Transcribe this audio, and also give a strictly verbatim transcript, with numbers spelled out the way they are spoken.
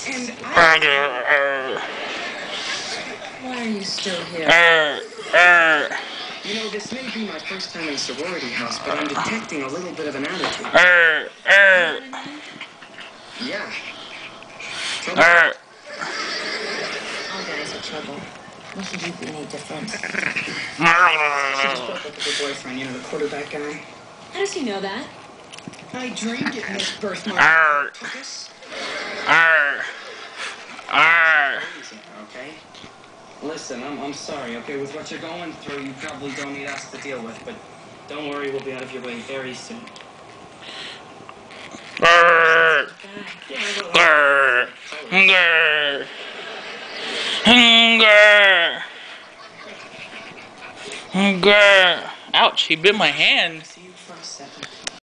And I... Why are you still here? You know, this may be my first time in a sorority house, but I'm detecting a little bit of an attitude. Yeah. Trouble. All guys are trouble. What should you be any different? She just broke up with her boyfriend, you know, the quarterback guy. How does he know that? I dreamed it in this birthmark. Took us. Okay? Listen, I'm, I'm sorry, okay? With what you're going through, you probably don't need us to deal with, but don't worry, we'll be out of your way very soon. Ouch, he bit my hand.